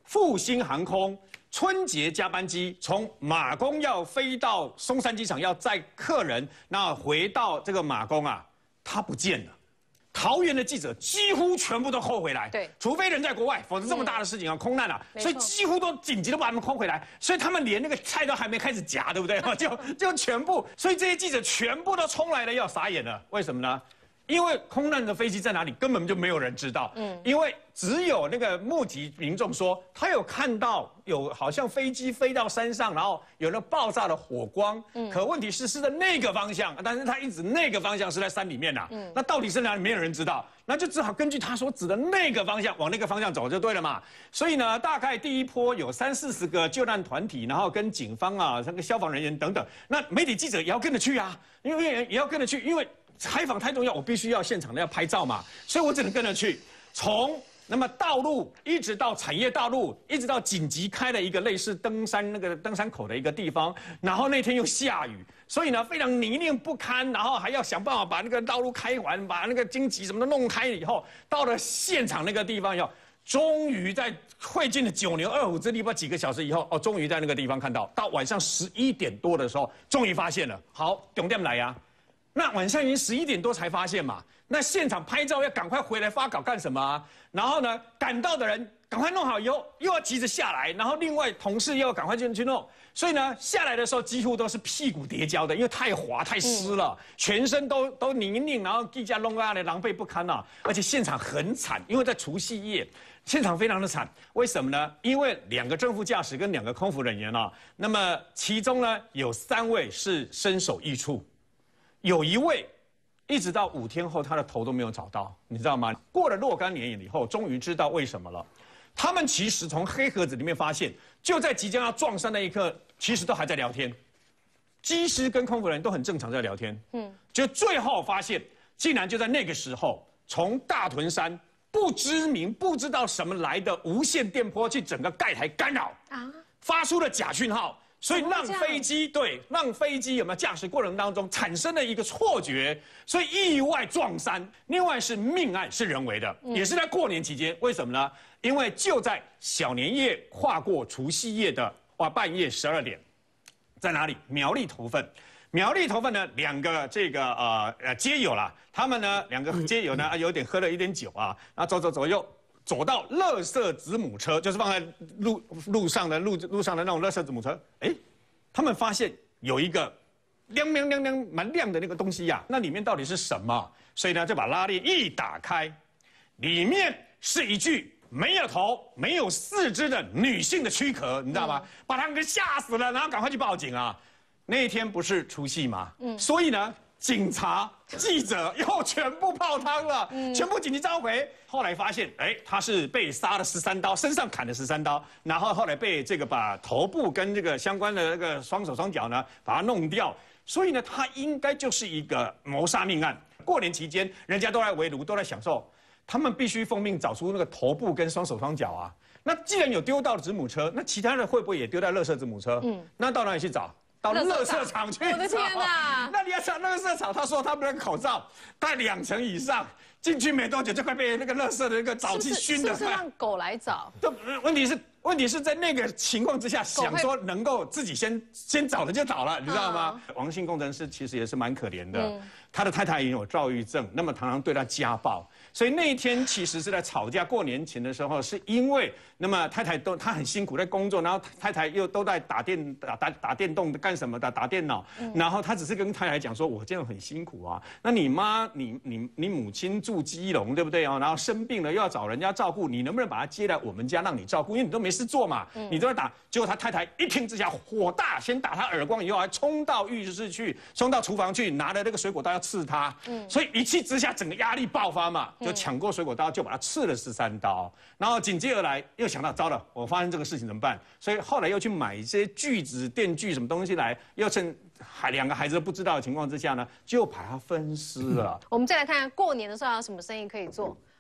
复兴航空春节加班机从马公要飞到松山机场要载客人，那回到这个马公啊，它不见了。桃园的记者几乎全部都扣回来，
对，
除非人在国外，否则这么大的事情啊，空难啊，所以几乎都紧急的把他们扣回来，所以他们连那个菜都还没开始夹，对不对？就就全部，所以这些记者全部都冲来了，要傻眼了，为什么呢？因为空难的飞机在哪里，根本就没有人知道。嗯，因为只有那个目击民众说，他有看到有好像飞机飞到山上，然后有那爆炸的火光。嗯，可问题是是在那个方向，但是他一直那个方向是在山里面呐。嗯，那到底是哪里，没有人知道，那就只好根据他所指的那个方向往那个方向走就对了嘛。所以呢，大概第一波有三四十个救难团体，然后跟警方啊、那个消防人员等等，那媒体记者也要跟着去啊，因为也要跟着去，因为。采访太重要，我必须要现场的要拍照嘛，所以我只能跟着去。从那么道路一直到产业道路，一直到紧急开了一个类似登山那个登山口的一个地方，然后那天又下雨，所以呢非常泥泞不堪，然后还要想办法把那个道路开完，把那个荆棘什么的弄开以后，到了现场那个地方以后，终于在费尽了九牛二虎之力，不几个小时以后，哦，终于在那个地方看到，到晚上十一点多的时候，终于发现了。好，重点来呀。那晚上已经十一点多才发现嘛，那现场拍照要赶快回来发稿干什么啊？然后呢，赶到的人赶快弄好以后，又要急着下来，然后另外同事又要赶快进去弄，所以呢，下来的时候几乎都是屁股跌跤的，因为太滑太湿了，嗯、全身都都泥泞，然后地下弄啊的狼狈不堪啊，而且现场很惨，因为在除夕夜。现场非常的惨，为什么呢？因为两个正副驾驶跟两个空服人员啊，那么其中呢有三位是身首异处。有一位，一直到五天后，他的头都没有找到，你知道吗？过了若干年以后，终于知道为什么了。他们其实从黑盒子里面发现，就在即将要撞山那一刻，其实都还在聊天。机师跟空服人都很正常在聊天，嗯，就最后发现，竟然就在那个时候，从大屯山不知名、不知道什么来的无线电波去整个盖台干扰啊，发出了假讯号。所以让飞机对让飞机有没有驾驶过程当中产生了一个错觉，所以意外撞山。另外是命案是人为的，嗯、也是在过年期间。为什么呢？因为就在小年夜跨过除夕夜的哇半夜十二点，在哪里？苗栗头份。苗栗头份呢，两个这个呃呃街友啦，他们呢两个街友呢有点喝了一点酒啊，然后走走走又。走到垃圾子母车，就是放在路路上的路路上的那种垃圾子母车，哎，他们发现有一个亮亮亮亮蛮亮的那个东西呀、啊，那里面到底是什么？所以呢，就把拉链一打开，里面是一具没有头、没有四肢的女性的躯壳，你知道吗？嗯、把他们给吓死了，然后赶快去报警啊！那一天不是除夕吗？嗯，所以呢。警察、记者又全部泡汤了，嗯、全部紧急召回。后来发现，哎，他是被杀了十三刀，身上砍了十三刀，然后后来被这个把头部跟这个相关的那个双手双脚呢，把它弄掉。所以呢，他应该就是一个谋杀命案。过年期间，人家都在围炉，都在享受，他们必须奉命找出那个头部跟双手双脚啊。那既然有丢到子母车，那其他人会不会也丢在垃圾子母车？嗯，那到哪里去找？到垃圾场去找，
我的天哪！
那你要找垃圾场，他说他们那个口罩戴两层以上，进去没多久就快被那个垃圾的那个沼气熏的。
是不是让狗来找？
这问题是问题是在那个情况之下，想说能够自己先先找了就找了，你知道吗？嗯、王姓工程师其实也是蛮可怜的，嗯、他的太太也有躁郁症，那么常常对他家暴。所以那一天其实是在吵架，过年前的时候，是因为那么太太都她很辛苦在工作，然后太太又都在打电打打打电动干什么的，打电脑，嗯、然后他只是跟太太讲说，我这样很辛苦啊，那你妈你你你母亲住基隆对不对哦？然后生病了又要找人家照顾，你能不能把她接来我们家让你照顾？因为你都没事做嘛，嗯、你都在打。结果他太太一听之下火大，先打他耳光，以后还冲到浴室去，冲到厨房去拿了那个水果刀要刺他，嗯、所以一气之下整个压力爆发嘛。就抢过水果刀，就把他刺了十三刀，然后紧接而来又想到，糟了，我发生这个事情怎么办？所以后来又去买一些锯子、电锯什么东西来，又趁还两个孩子都不知道的情况之下呢，就把它分尸了。
我们再来看看过年的时候有什么生意可以做。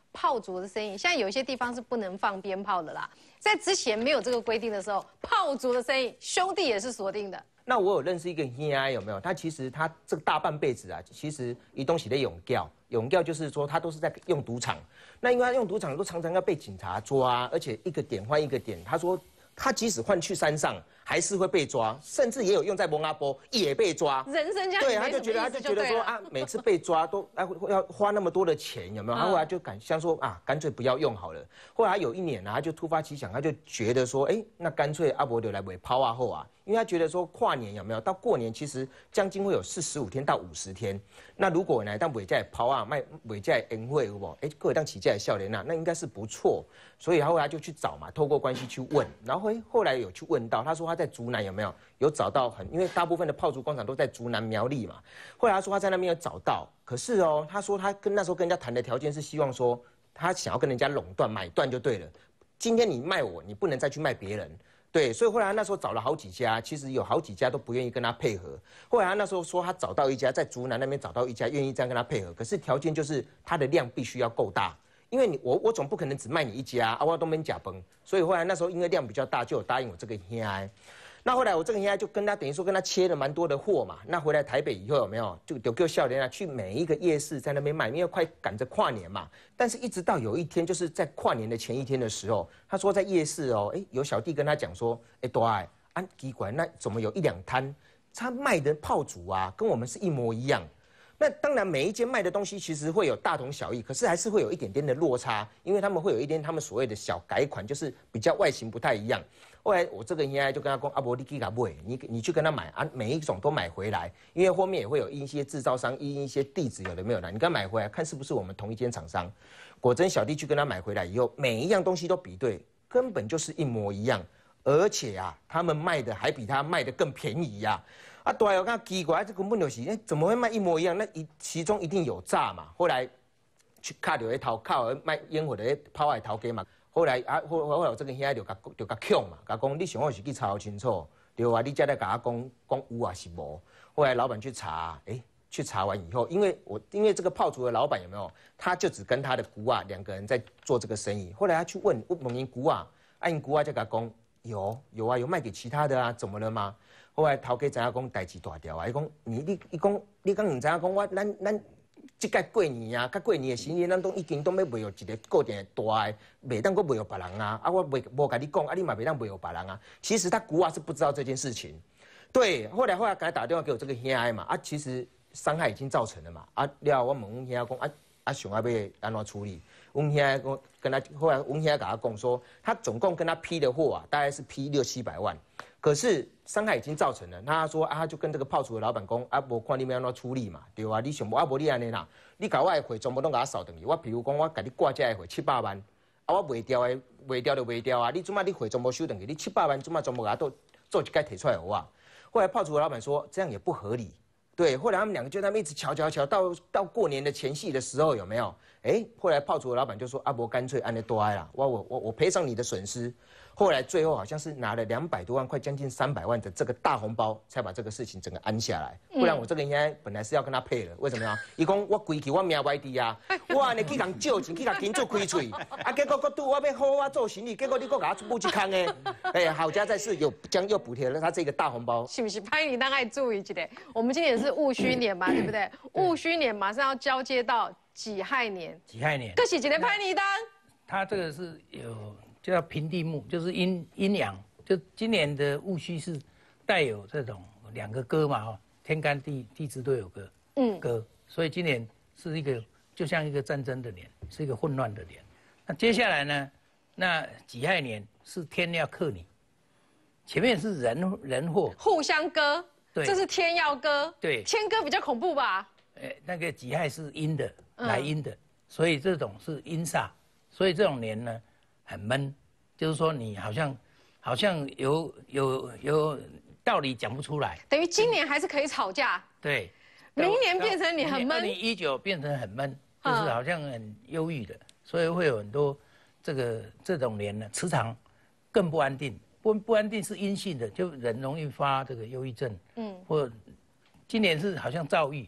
炮竹的声音。现在有一些地方是不能放鞭炮的啦，在之前没有这个规定的时候，炮竹的声音，兄弟也是锁定的。
那我有认识一个兄弟有没有？他其实他这个大半辈子啊，其实一东西的泳教，泳教就是说他都是在用赌场。那因为他用赌场都常常要被警察抓，而且一个点换一个点。他说他即使换去山上，还是会被抓，甚至也有用在蒙阿波也被抓。
人生这样
对，他就觉得他就觉得说啊，每次被抓都啊要花那么多的钱，有没有？他后来就敢想说啊，干脆不要用好了。后来有一年呢、啊，他就突发奇想，他就觉得说，哎，那干脆阿伯就来尾抛啊后啊。因为他觉得说跨年有没有到过年，其实将近会有四十五天到五十天。那如果呢，当尾价抛啊卖尾价恩惠有无？哎，各位当起价笑脸呐，那应该是不错。所以他后来就去找嘛，透过关系去问，然后后来有去问到，他说他在竹南有没有有找到很，因为大部分的炮竹工厂都在竹南苗栗嘛。后来他说他在那边有找到，可是哦，他说他跟那时候跟人家谈的条件是希望说他想要跟人家垄断买断就对了。今天你卖我，你不能再去卖别人。对，所以后来他那时候找了好几家，其实有好几家都不愿意跟他配合。后来他那时候说他找到一家，在竹南那边找到一家愿意这样跟他配合，可是条件就是他的量必须要够大，因为你我我总不可能只卖你一家啊，我都没假崩。所以后来那时候因为量比较大，就有答应我这个兄弟。那后来我这个兄弟就跟他等于说跟他切了蛮多的货嘛。那回来台北以后有没有就就给我笑脸啊，去每一个夜市在那边卖，因为快赶着跨年嘛。但是一直到有一天，就是在跨年的前一天的时候，他说在夜市哦，哎，有小弟跟他讲说，哎，大爱啊，奇怪，那怎么有一两摊他卖的炮竹啊，跟我们是一模一样？那当然，每一间卖的东西其实会有大同小异，可是还是会有一点点的落差，因为他们会有一点他们所谓的小改款，就是比较外形不太一样。后来我这个应该就跟他说，阿伯你去给他买，你你去跟他买啊，每一种都买回来，因为后面也会有一些制造商印一些地址有的没有的，你跟他买回来看是不是我们同一间厂商。果真小弟去跟他买回来以后，每一样东西都比对，根本就是一模一样，而且啊，他们卖的还比他卖的更便宜呀、啊。啊，对我看奇怪，这根本就是，哎，怎么会卖一模一样？那一其中一定有诈嘛。后来去卡到一头靠卖烟火的抛来头家嘛。后来啊，后后来我这个兄弟就甲就甲呛嘛，甲讲你想要是去查清楚，对啊，你才来甲我讲讲有啊是无。后来老板去查，哎、欸，去查完以后，因为我因为这个炮竹的老板有没有，他就只跟他的姑啊两个人在做这个生意。后来他去问问因姑啊，啊因姑啊就甲讲有有啊有卖给其他的啊，怎么了吗？后来头家知影讲代志大条啊，伊讲你你伊讲你讲唔知影讲我咱咱。即届过年啊，甲过年的生意，咱都已经都要卖有一个固定的大的，袂当阁卖有别人啊。啊，我袂无甲你讲，啊，你嘛袂当卖有别人啊。其实他姑啊是不知道这件事情。对，后来后来给他打电话给我这个兄弟嘛，啊，其实伤害已经造成了嘛。啊，了我问阮兄弟讲，啊啊，想要要安怎处理？阮兄弟跟跟他后来阮兄弟甲他讲说，他总共跟他批的货啊，大概是批六七百万。可是伤害已经造成了，那他说啊，他就跟这个炮竹的老板讲，啊，无看你们安怎处理嘛，对啊，你想无啊，无你安尼啦，你把我的货全部拢甲我扫等于，我比如讲我甲你挂这的货七百万，啊，我卖掉的卖掉就卖掉啊，你做嘛你货全部收等于，你七百万做嘛全部甲我都做一概提出来我啊。后来炮竹的老板说这样也不合理，对，后来他们两个就在那边一直瞧瞧瞧，到到过年的前夕的时候有没有？哎、欸，后来炮竹的老板就说啊，无干脆安尼多哀啦，我我我我赔偿你的损失。后来最后好像是拿了两百多万，快将近三百万的这个大红包，才把这个事情整个安下来。不然我这个应该本来是要跟他配了，为什么呀？伊讲我规矩我命歪低啊，我安尼去共借钱，去共金主开嘴，啊结果搁拄我要好我做生意，结果你搁给他补一坑诶。哎，好家在是有将又补贴了他这个大红包。
是不是拍你大概注意一点？我们今年是戊戌年嘛，对不对？戊戌年马上要交接到己亥年，
己亥年，
这是几年拍你当？
他这个是有。就叫平地木，就是阴阴阳。就今年的戊戌是带有这种两个歌嘛，哈，天干地地支都有个嗯歌，所以今年是一个就像一个战争的年，是一个混乱的年。那接下来呢，那己亥年是天要克你，前面是人人祸
互相割，对，这是天要割，
对，
天割比较恐怖吧？
哎，那个己亥是阴的，来阴的，嗯、所以这种是阴煞，所以这种年呢。很闷，就是说你好像，好像有有有道理讲不出来。
等于今年还是可以吵架。
对，
明年变成你很闷。
二零一九变成很闷，就是好像很忧郁的，所以会有很多这个这种年呢，磁场更不安定。不不安定是阴性的，就人容易发这个忧郁症。嗯，或今年是好像躁郁。嗯，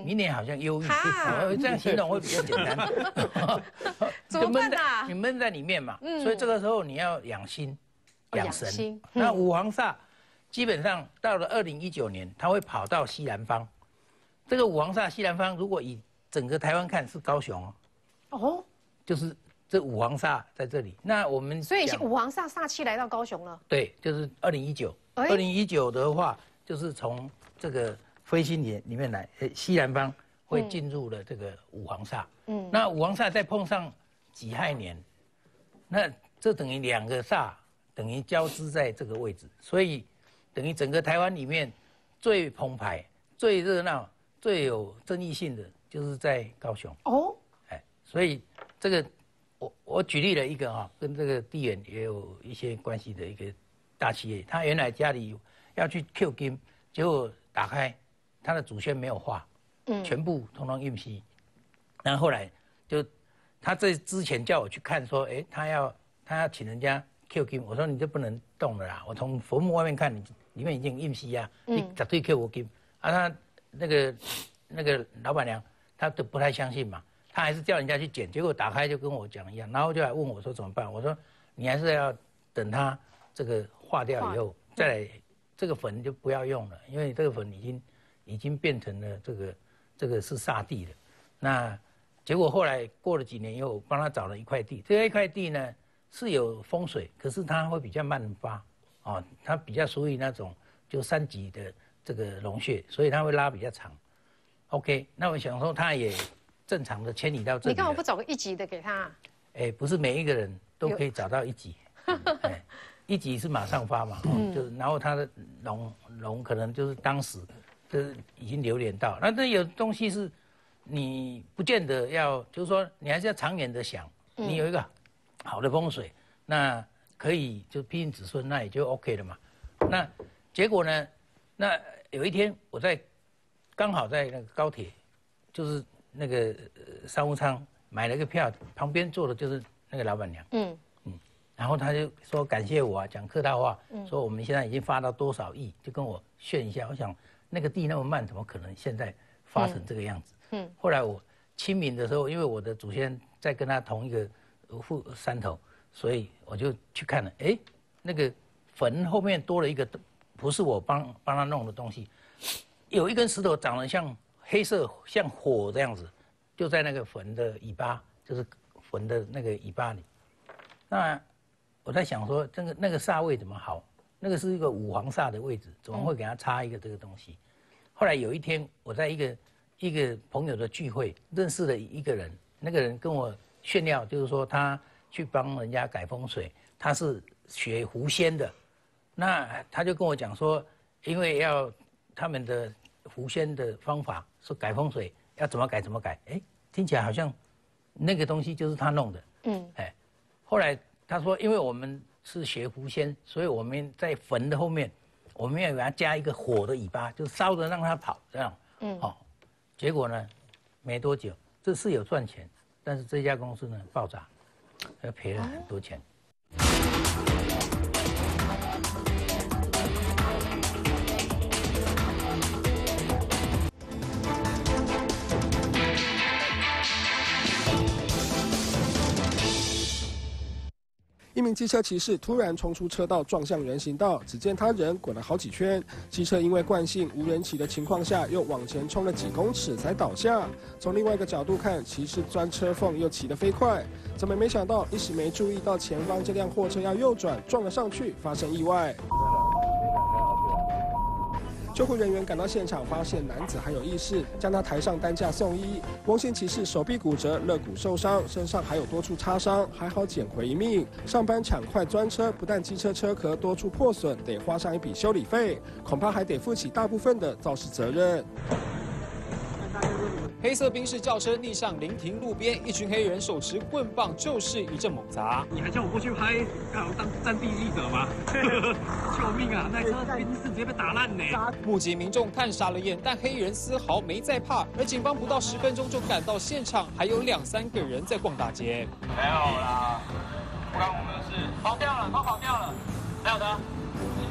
明年好像忧郁，这样形容会比较简单。
怎么办啊？
你闷在里面嘛，所以这个时候你要养心、养神。
嗯、
那五黄煞基本上到了二零一九年，它会跑到西南方。这个五黄煞西南方，如果以整个台湾看是高雄哦，哦，就是这五黄煞在这里。那我们
所以五黄煞煞气来到高雄了。
对，就是二零一九。二零一九的话，就是从这个飞星里里面来，呃，西南方会进入了这个五黄煞。嗯，那五黄煞再碰上己亥年，那这等于两个煞等于交织在这个位置，所以等于整个台湾里面最澎湃、最热闹、最有争议性的就是在高雄。哦，哎，所以这个我我举例了一个啊，跟这个地缘也有一些关系的一个大企业，他原来家里要去 Q 金，结果打开他的祖先没有画，嗯，全部通通印稀，然后后来就他这之前叫我去看说，哎，他要他要请人家 Q 金，我说你就不能动了啦，我从坟墓外面看，你里面已经印稀啊，你绝对 Q 我金啊，他那个那个老板娘她都不太相信嘛，她还是叫人家去捡，结果打开就跟我讲一样，然后就来问我说怎么办，我说你还是要等他这个化掉以后再来。这个坟就不要用了，因为这个坟已经已经变成了这个这个是煞地了。那结果后来过了几年以后，帮他找了一块地，这一块地呢是有风水，可是它会比较慢发，哦，它比较属于那种就三级的这个龙穴，所以它会拉比较长。OK， 那我想说他也正常的迁移到这里。
你干嘛不找个一级的给他？
哎，不是每一个人都可以找到一级。哎一级是马上发嘛，嗯、就是然后它的龙龙可能就是当时就是已经流连到，那这有东西是你不见得要，就是说你还是要长远的想，嗯、你有一个好的风水，那可以就庇荫子孙，那也就 OK 了嘛。那结果呢，那有一天我在刚好在那个高铁，就是那个商务舱买了个票，旁边坐的就是那个老板娘，嗯。然后他就说感谢我啊，讲客套话，说我们现在已经发到多少亿，就跟我炫一下。我想那个地那么慢，怎么可能现在发成这个样子？嗯，后来我清明的时候，因为我的祖先在跟他同一个父山头，所以我就去看了。哎，那个坟后面多了一个，不是我帮帮他弄的东西，有一根石头长得像黑色像火这样子，就在那个坟的尾巴，就是坟的那个尾巴里。那我在想说，这个那个煞位怎么好？那个是一个五黄煞的位置，怎么会给他插一个这个东西？后来有一天，我在一个一个朋友的聚会，认识了一个人，那个人跟我炫耀，就是说他去帮人家改风水，他是学狐仙的。那他就跟我讲说，因为要他们的狐仙的方法，说改风水要怎么改怎么改，哎，听起来好像那个东西就是他弄的。嗯，哎，后来。他说：“因为我们是学狐仙，所以我们在坟的后面，我们要给它加一个火的尾巴，就烧着让它跑，这样。嗯，好、哦。结果呢，没多久，这是有赚钱，但是这家公司呢爆炸，要赔了很多钱。
一名机车骑士突然冲出车道，撞向人行道，只见他人滚了好几圈。机车因为惯性无人骑的情况下，又往前冲了几公尺才倒下。从另外一个角度看，骑士钻车缝又骑得飞快，怎么没想到一时没注意到前方这辆货车要右转，撞了上去，发生意外。救护人员赶到现场，发现男子还有意识，将他抬上担架送医。翁姓骑士手臂骨折，肋骨受伤，身上还有多处擦伤，还好捡回一命。上班抢快钻车，不但机车车壳多处破损，得花上一笔修理费，恐怕还得负起大部分的肇事责任。
黑色宾士轿车逆向临停路边，一群黑人手持棍棒就是一阵猛砸。
你还叫我过去拍，干我当战地记者吗？救命啊！那车宾士直接被打烂呢。
目击民众看傻了眼，但黑人丝毫没在怕。而警方不到十分钟就赶到现场，还有两三个人在逛大街。
没有啦，不关我们的事。跑掉了，都跑掉了。还有的，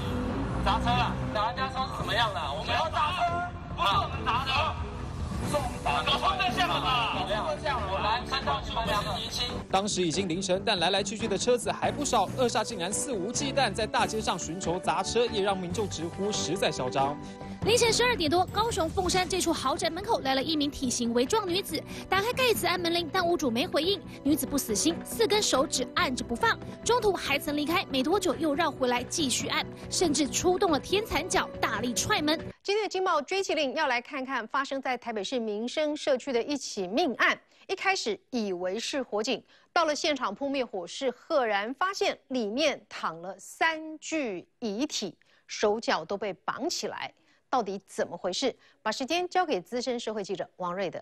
砸车了，砸人家车是什么样的？我们要砸车，不是我们砸的。送搞错真相了吧？真相了，来，三到九两厘清。
当时已经凌晨，但来来去去的车子还不少，恶煞竟然肆无忌惮在大街上寻仇砸车，也让民众直呼实在嚣张。
凌晨十二点多，高雄凤山这处豪宅门口来了一名体型微壮女子，打开盖子按门铃，但屋主没回应。女子不死心，四根手指按着不放，中途还曾离开，没多久又绕回来继续按，甚至出动了天残脚，大力踹门。
今天的经贸追击令要来看看发生在台北市民生社区的一起命案。一开始以为是火警，到了现场扑灭火势，赫然发现里面躺了三具遗体，手脚都被绑起来。到底怎么回事？把时间交给资深社会记者王瑞德。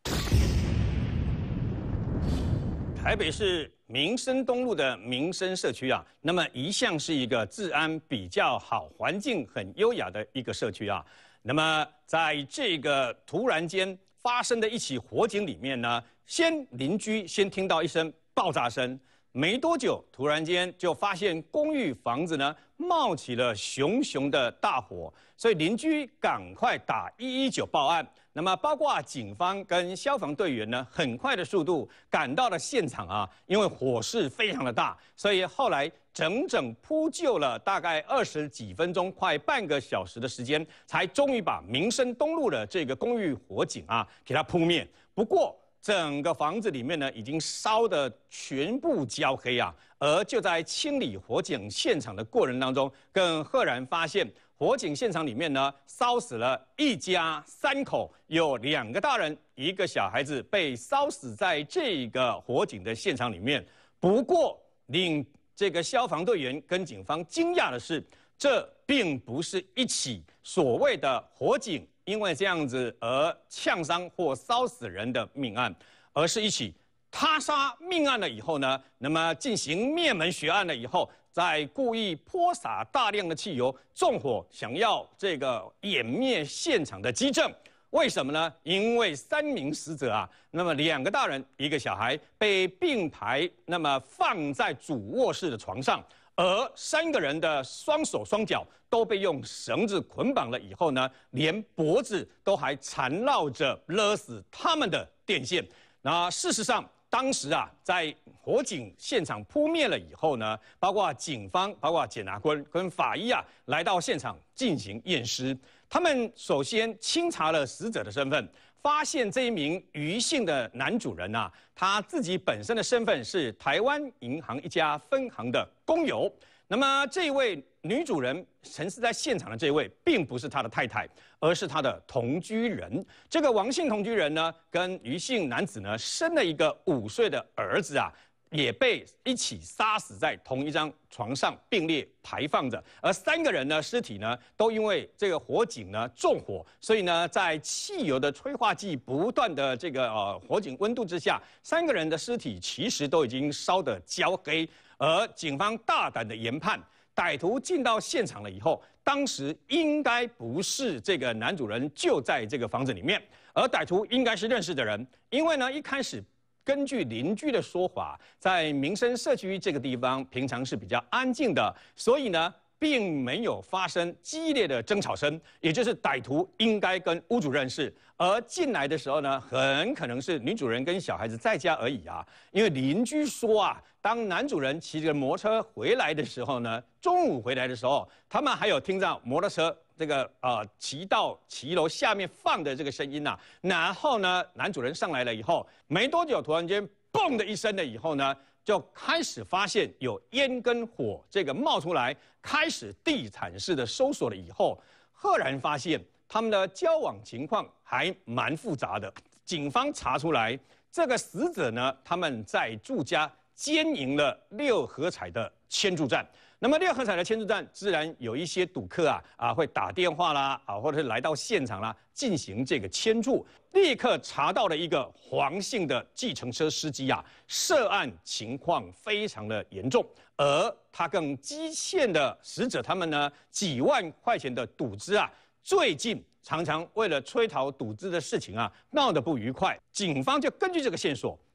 台北市民生东路的民生社区啊，那么一向是一个治安比较好、环境很优雅的一个社区啊。那么在这个突然间发生的一起火警里面呢，先邻居先听到一声爆炸声。没多久，突然间就发现公寓房子呢冒起了熊熊的大火，所以邻居赶快打一一九报案。那么包括警方跟消防队员呢，很快的速度赶到了现场啊，因为火势非常的大，所以后来整整扑救了大概二十几分钟，快半个小时的时间，才终于把民生东路的这个公寓火警啊给它扑灭。不过，整个房子里面呢，已经烧得全部焦黑啊！而就在清理火警现场的过程当中，更赫然发现火警现场里面呢，烧死了一家三口，有两个大人，一个小孩子被烧死在这个火警的现场里面。不过，令这个消防队员跟警方惊讶的是，这并不是一起所谓的火警因为这样子而呛伤或烧死人的命案，而是一起他杀命案了以后呢，那么进行灭门血案了以后，再故意泼洒大量的汽油纵火，想要这个湮灭现场的基证。为什么呢？因为三名死者啊，那么两个大人一个小孩被并排，那么放在主卧室的床上。而三个人的双手双脚都被用绳子捆绑了以后呢，连脖子都还缠绕着勒死他们的电线。那事实上，当时啊，在火警现场扑灭了以后呢，包括警方、包括检察官跟法医啊，来到现场进行验尸。他们首先清查了死者的身份。发现这一名余姓的男主人啊，他自己本身的身份是台湾银行一家分行的工友。那么这位女主人陈尸在现场的这位，并不是他的太太，而是他的同居人。这个王姓同居人呢，跟余姓男子呢，生了一个五岁的儿子啊。也被一起杀死在同一张床上并列排放着，而三个人呢尸体呢都因为这个火警呢纵火，所以呢在汽油的催化剂不断的这个呃火警温度之下，三个人的尸体其实都已经烧得焦黑，而警方大胆的研判，歹徒进到现场了以后，当时应该不是这个男主人就在这个房子里面，而歹徒应该是认识的人，因为呢一开始。根据邻居的说法，在民生社区这个地方平常是比较安静的，所以呢，并没有发生激烈的争吵声，也就是歹徒应该跟屋主认识，而进来的时候呢，很可能是女主人跟小孩子在家而已啊。因为邻居说啊，当男主人骑着摩托车回来的时候呢，中午回来的时候，他们还有听到摩托车。这个呃骑到骑楼下面放的这个声音呐、啊，然后呢，男主人上来了以后，没多久，突然间嘣的一声了以后呢，就开始发现有烟跟火这个冒出来，开始地毯式的搜索了以后，赫然发现他们的交往情况还蛮复杂的。警方查出来，这个死者呢，他们在住家经营了六合彩的签注站。那么六合彩的签注站，自然有一些赌客啊啊会打电话啦啊，或者是来到现场啦，进行这个签注。立刻查到了一个黄姓的计程车司机啊，涉案情况非常的严重，而他更积欠的死者他们呢几万块钱的赌资啊，最近常常为了催讨赌资的事情啊闹得不愉快。警方就根据这个线索，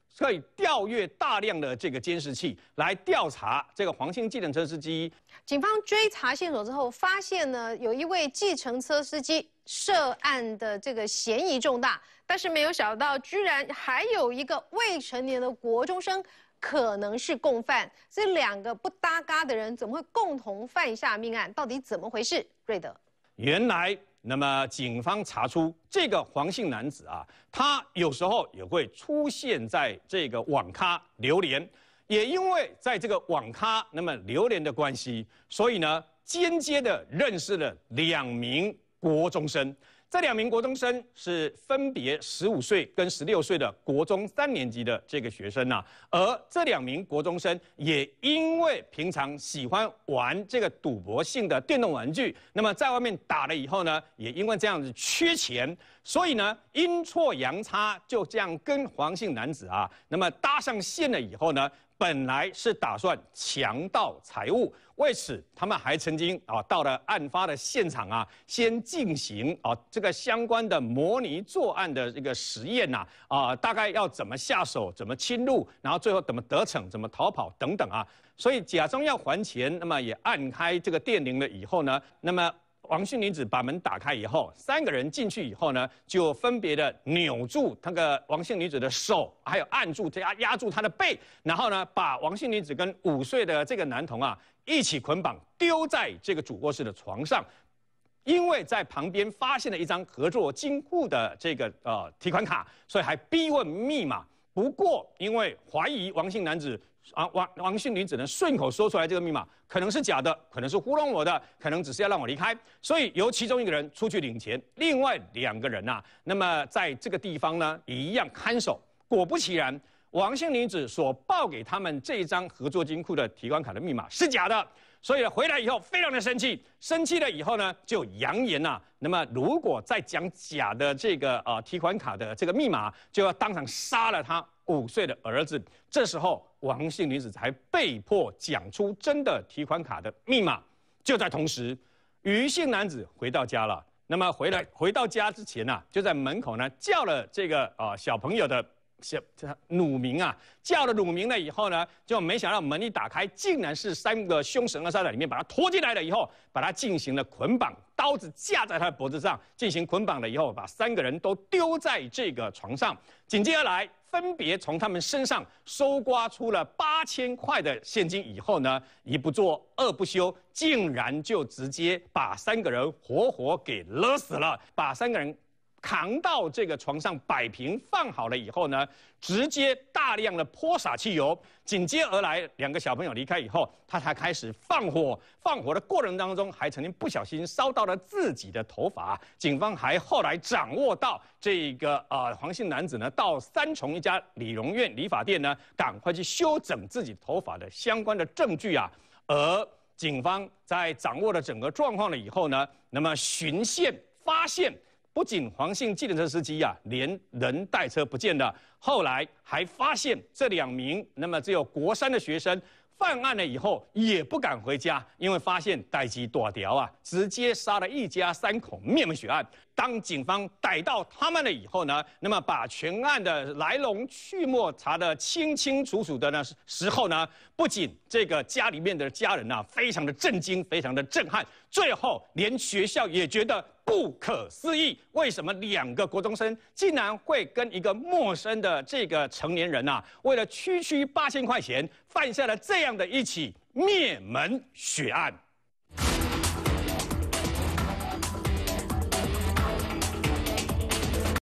可以调阅大量的这个监视器来调查这个黄姓计程车司机。
警方追查线索之后，发现呢有一位计程车司机涉案的这个嫌疑重大，但是没有想到居然还有一个未成年的国中生可能是共犯。这两个不搭嘎的人怎么会共同犯下命案？到底怎么回事？瑞德，
原来。那么，警方查出这个黄姓男子啊，他有时候也会出现在这个网咖流连，也因为在这个网咖那么流连的关系，所以呢，间接的认识了两名国中生。这两名国中生是分别十五岁跟十六岁的国中三年级的这个学生呐、啊，而这两名国中生也因为平常喜欢玩这个赌博性的电动玩具，那么在外面打了以后呢，也因为这样子缺钱，所以呢阴错阳差就这样跟黄姓男子啊，那么搭上线了以后呢。本来是打算强盗财物，为此他们还曾经啊到了案发的现场啊，先进行啊这个相关的模拟作案的这个实验呐啊，大概要怎么下手，怎么侵入，然后最后怎么得逞，怎么逃跑等等啊，所以假装要还钱，那么也按开这个电铃了以后呢，那么。黄姓女子把门打开以后，三个人进去以后呢，就分别的扭住那个王姓女子的手，还有按住压压住她的背，然后呢，把王姓女子跟五岁的这个男童啊一起捆绑，丢在这个主卧室的床上。因为在旁边发现了一张合作金库的这个呃提款卡，所以还逼问密码。不过因为怀疑王姓男子。啊，王王姓女子呢顺口说出来这个密码可能是假的，可能是糊弄我的，可能只是要让我离开，所以由其中一个人出去领钱，另外两个人啊，那么在这个地方呢也一样看守。果不其然，王姓女子所报给他们这张合作金库的提款卡的密码是假的，所以回来以后非常的生气，生气了以后呢就扬言呐、啊，那么如果再讲假的这个呃提款卡的这个密码，就要当场杀了他五岁的儿子。这时候王姓女子才被迫讲出真的提款卡的密码。就在同时，余姓男子回到家了。那么回来回到家之前啊，就在门口呢叫了这个呃小朋友的小乳名啊，叫了乳名了以后呢，就没想到门一打开，竟然是三个凶神恶煞在里面把他拖进来了以后，把他进行了捆绑，刀子架在他的脖子上进行捆绑了以后，把三个人都丢在这个床上，紧接而来。分别从他们身上搜刮出了八千块的现金以后呢，一不做二不休，竟然就直接把三个人活活给勒死了，把三个人扛到这个床上摆平放好了以后呢，直接大量的泼洒汽油，紧接而来两个小朋友离开以后，他才开始放火。放火的过程当中，还曾经不小心烧到了自己的头发。警方还后来掌握到这个呃黄姓男子呢，到三重一家理容院理发店呢，赶快去修整自己头发的相关的证据啊。而警方在掌握了整个状况了以后呢，那么循线发现。不仅黄姓计程车司机啊，连人带车不见了，后来还发现这两名那么只有国三的学生犯案了以后也不敢回家，因为发现代志大条啊，直接杀了一家三口灭门血案。当警方逮到他们了以后呢，那么把全案的来龙去脉查得清清楚楚的呢时候呢，不仅这个家里面的家人啊非常的震惊，非常的震撼，最后连学校也觉得。不可思议，为什么两个国中生竟然会跟一个陌生的这个成年人啊，为了区区八千块钱，犯下了这样的一起灭门血案？